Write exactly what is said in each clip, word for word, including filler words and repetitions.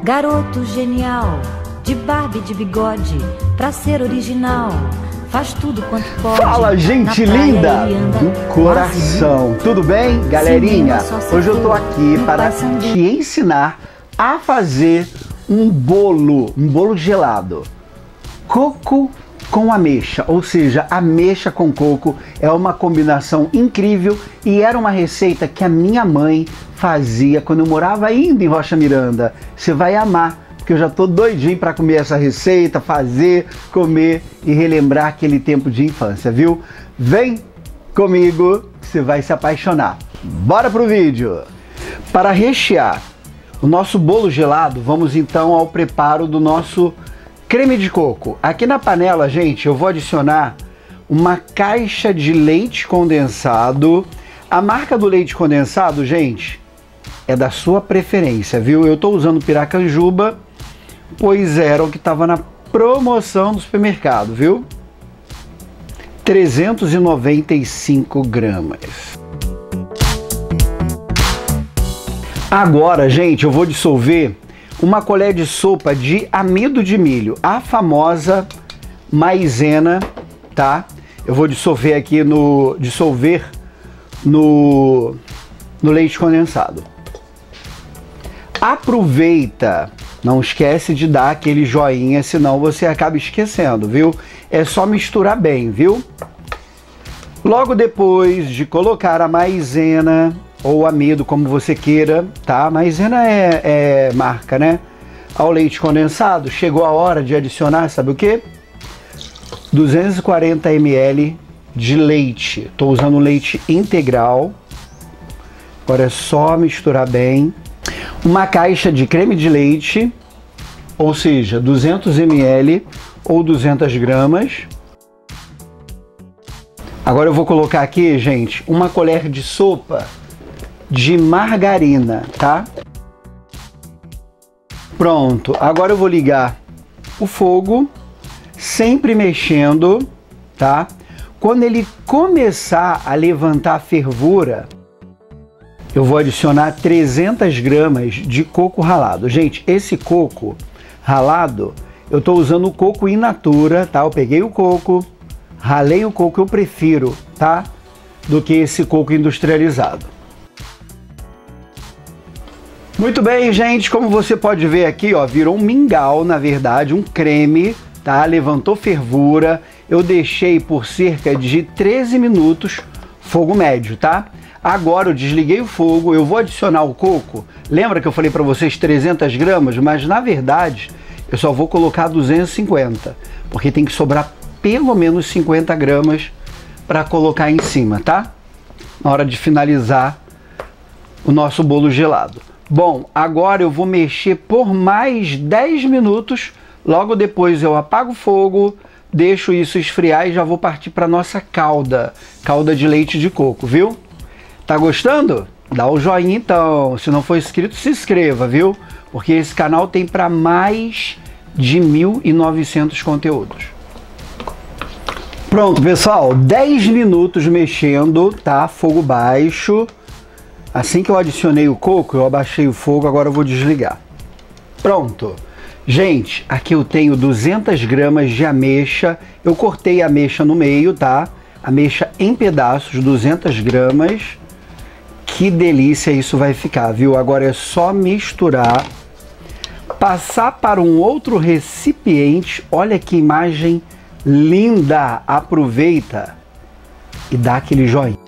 Garoto genial, de barba e de bigode, pra ser original, faz tudo quanto pode. Fala, gente linda do coração, tudo bem, galerinha? Hoje eu tô aqui para te ensinar a fazer um bolo, um bolo gelado, coco com ameixa, ou seja, ameixa com coco é uma combinação incrível e era uma receita que a minha mãe fazia quando eu morava ainda em Rocha Miranda. Você vai amar, porque eu já tô doidinho para comer essa receita, fazer, comer e relembrar aquele tempo de infância, viu? Vem comigo que você vai se apaixonar. Bora pro vídeo! Para rechear o nosso bolo gelado, vamos então ao preparo do nosso creme de coco. Aqui na panela, gente, eu vou adicionar uma caixa de leite condensado. A marca do leite condensado, gente, é da sua preferência, viu? Eu tô usando Piracanjuba, pois era o que estava na promoção do supermercado, viu? trezentos e noventa e cinco gramas. Agora, gente, eu vou dissolver uma colher de sopa de amido de milho, a famosa maisena, tá? Eu vou dissolver aqui no dissolver no, no leite condensado. Aproveita, não esquece de dar aquele joinha, senão você acaba esquecendo, viu? É só misturar bem, viu? Logo depois de colocar a maisena ou amido, como você queira, tá? Maisena é, é marca, né? Ao leite condensado, chegou a hora de adicionar, sabe o que? duzentos e quarenta mililitros de leite. Tô usando leite integral. Agora é só misturar bem. Uma caixa de creme de leite, ou seja, duzentos mililitros ou duzentas gramas. Agora eu vou colocar aqui, gente, uma colher de sopa de margarina, tá? Pronto, agora eu vou ligar o fogo, sempre mexendo, tá? Quando ele começar a levantar a fervura, eu vou adicionar trezentas gramas de coco ralado. Gente, esse coco ralado, eu tô usando o coco in natura, tá? Eu peguei o coco, ralei o coco, eu prefiro, tá? Do que esse coco industrializado. Muito bem, gente, como você pode ver aqui, ó, virou um mingau, na verdade, um creme, tá? Levantou fervura. Eu deixei por cerca de treze minutos, fogo médio, tá? Agora eu desliguei o fogo, eu vou adicionar o coco. Lembra que eu falei para vocês trezentas gramas? Mas na verdade, eu só vou colocar duzentos e cinquenta, porque tem que sobrar pelo menos cinquenta gramas para colocar em cima, tá? Na hora de finalizar o nosso bolo gelado. Bom, agora eu vou mexer por mais dez minutos, logo depois eu apago o fogo, deixo isso esfriar e já vou partir para nossa calda, calda de leite de coco, viu? Tá gostando? Dá o joinha então, se não for inscrito, se inscreva, viu? Porque esse canal tem para mais de mil e novecentos conteúdos. Pronto, pessoal, dez minutos mexendo, tá? Fogo baixo. Assim que eu adicionei o coco, eu abaixei o fogo, agora eu vou desligar. Pronto. Gente, aqui eu tenho duzentas gramas de ameixa. Eu cortei a ameixa no meio, tá? Ameixa em pedaços, duzentas gramas. Que delícia isso vai ficar, viu? Agora é só misturar. Passar para um outro recipiente. Olha que imagem linda. Aproveita e dá aquele joinha.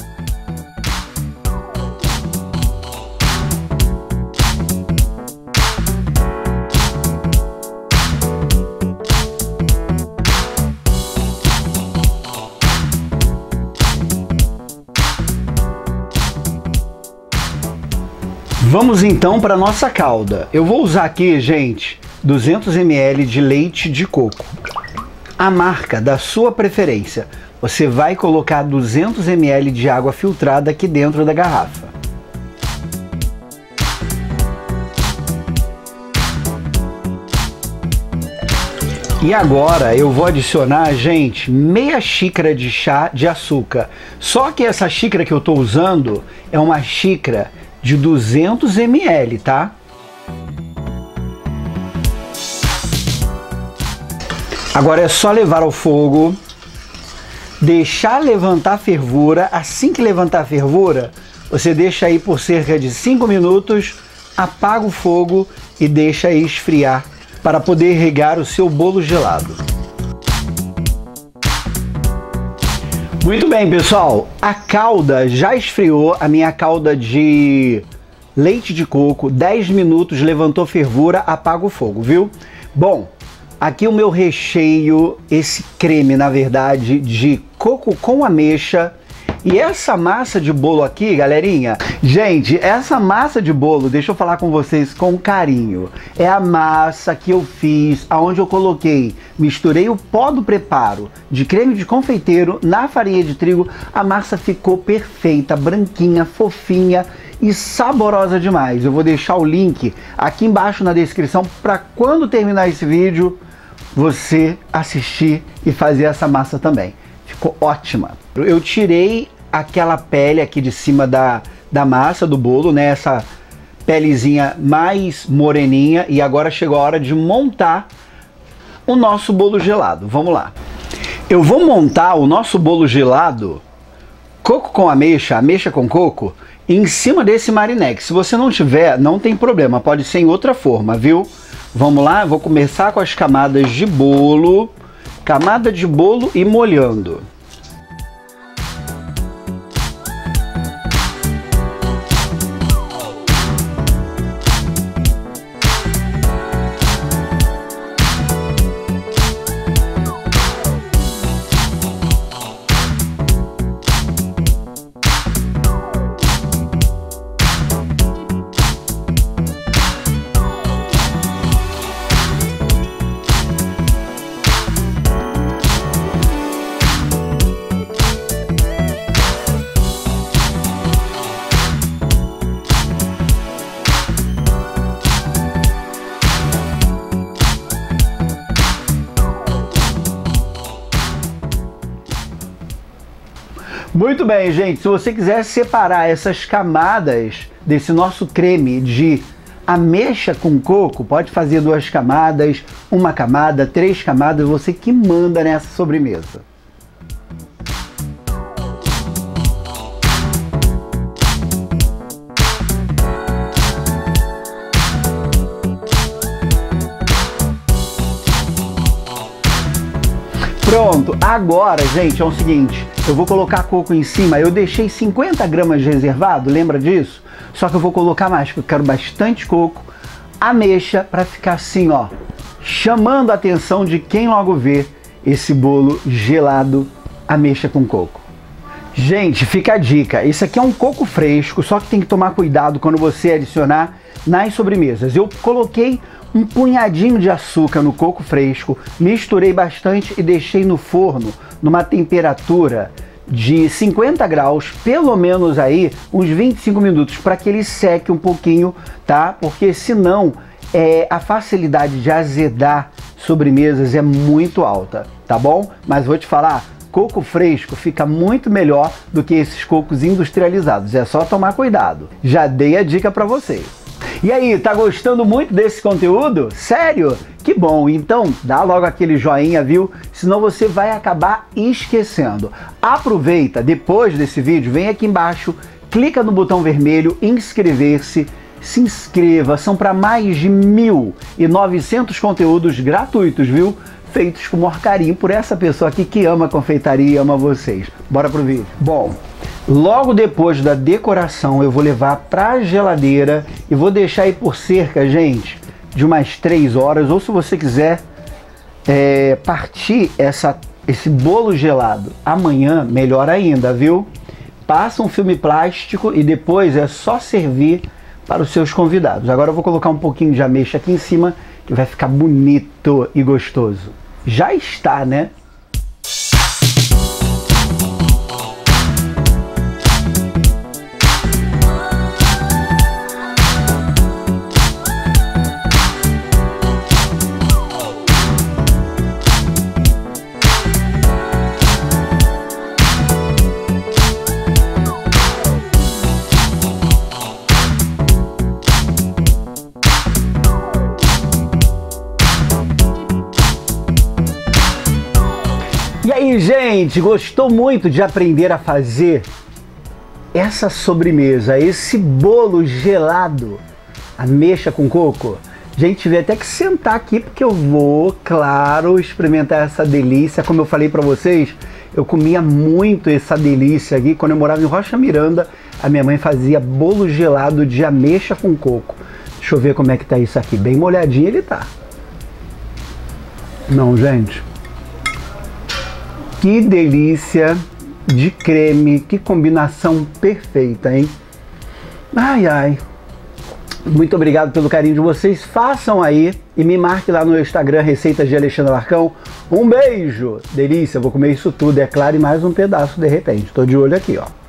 Vamos então para a nossa calda. Eu vou usar aqui, gente, duzentos mililitros de leite de coco. A marca da sua preferência. Você vai colocar duzentos mililitros de água filtrada aqui dentro da garrafa. E agora eu vou adicionar, gente, meia xícara de chá de açúcar. Só que essa xícara que eu estou usando é uma xícara de duzentos mililitros, tá? Agora é só levar ao fogo, deixar levantar a fervura. Assim que levantar a fervura, você deixa aí por cerca de cinco minutos, apaga o fogo e deixa aí esfriar para poder regar o seu bolo gelado. Muito bem, pessoal, a calda já esfriou, a minha calda de leite de coco, dez minutos, levantou fervura, apaga o fogo, viu? Bom, aqui o meu recheio, esse creme, na verdade, de coco com ameixa. E essa massa de bolo aqui, galerinha, gente, essa massa de bolo, deixa eu falar com vocês com carinho. É a massa que eu fiz, aonde eu coloquei, misturei o pó do preparo de creme de confeiteiro na farinha de trigo. A massa ficou perfeita, branquinha, fofinha e saborosa demais. Eu vou deixar o link aqui embaixo na descrição para quando terminar esse vídeo, você assistir e fazer essa massa também. Ficou ótima. Eu tirei aquela pele aqui de cima da, da massa do bolo, né? Essa pelezinha mais moreninha. E agora chegou a hora de montar o nosso bolo gelado. Vamos lá. Eu vou montar o nosso bolo gelado, coco com ameixa, ameixa com coco, em cima desse marinex. Se você não tiver, não tem problema. Pode ser em outra forma, viu? Vamos lá, eu vou começar com as camadas de bolo. Camada de bolo e molhando. Muito bem, gente, se você quiser separar essas camadas desse nosso creme de ameixa com coco, pode fazer duas camadas, uma camada, três camadas, você que manda nessa sobremesa. Pronto, agora, gente, é o seguinte, eu vou colocar coco em cima. Eu deixei cinquenta gramas reservado, lembra disso? Só que eu vou colocar mais, porque eu quero bastante coco, ameixa, para ficar assim, ó, chamando a atenção de quem logo vê esse bolo gelado, ameixa com coco. Gente, fica a dica, esse aqui é um coco fresco, só que tem que tomar cuidado quando você adicionar nas sobremesas. Eu coloquei um punhadinho de açúcar no coco fresco, misturei bastante e deixei no forno numa temperatura de cinquenta graus, pelo menos aí uns vinte e cinco minutos, para que ele seque um pouquinho, tá? Porque senão é, a facilidade de azedar sobremesas é muito alta, tá bom? Mas vou te falar, coco fresco fica muito melhor do que esses cocos industrializados, é só tomar cuidado. Já dei a dica para vocês. E aí, tá gostando muito desse conteúdo? Sério? Que bom! Então dá logo aquele joinha, viu? Senão você vai acabar esquecendo. Aproveita, depois desse vídeo, vem aqui embaixo, clica no botão vermelho, inscrever-se, se inscreva. São para mais de mil e novecentos conteúdos gratuitos, viu? Feitos com o maior carinho por essa pessoa aqui que ama confeitaria e ama vocês. Bora pro vídeo. Bom, logo depois da decoração eu vou levar pra geladeira e vou deixar aí por cerca, gente, de umas três horas, ou se você quiser é, partir essa, esse bolo gelado amanhã, melhor ainda, viu? Passa um filme plástico e depois é só servir para os seus convidados. Agora eu vou colocar um pouquinho de ameixa aqui em cima, que vai ficar bonito e gostoso. Já está, né? aí, gente, gostou muito de aprender a fazer essa sobremesa, esse bolo gelado, ameixa com coco? Gente, tive até que sentar aqui porque eu vou, claro, experimentar essa delícia. Como eu falei pra vocês, eu comia muito essa delícia aqui. Quando eu morava em Rocha Miranda, a minha mãe fazia bolo gelado de ameixa com coco. Deixa eu ver como é que tá isso aqui. Bem molhadinho ele tá. Não, gente. Que delícia de creme. Que combinação perfeita, hein? Ai, ai. Muito obrigado pelo carinho de vocês. Façam aí e me marque lá no Instagram, Receitas de Alexandre Alarcão. Um beijo. Delícia, vou comer isso tudo, é claro, e mais um pedaço de repente. Tô de olho aqui, ó.